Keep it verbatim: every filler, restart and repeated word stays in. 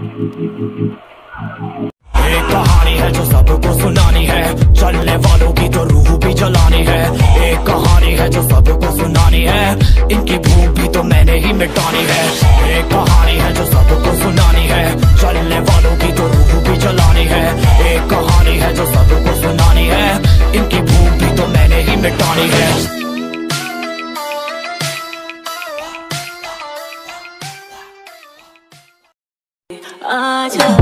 एक कहानी है जो सबको सुनानी है, चलने वालों की तो रूह भी जलानी है। एक कहानी है जो सबको सुनानी है, इनकी भूख भी तो मैंने ही मिटानी है। एक कहानी है जो सबको सुनानी है, चलने वालों की तो रूह भी जलानी है। एक कहानी है जो सबको सुनानी है, इनकी भूख भी तो मैंने ही मिटानी है। आजा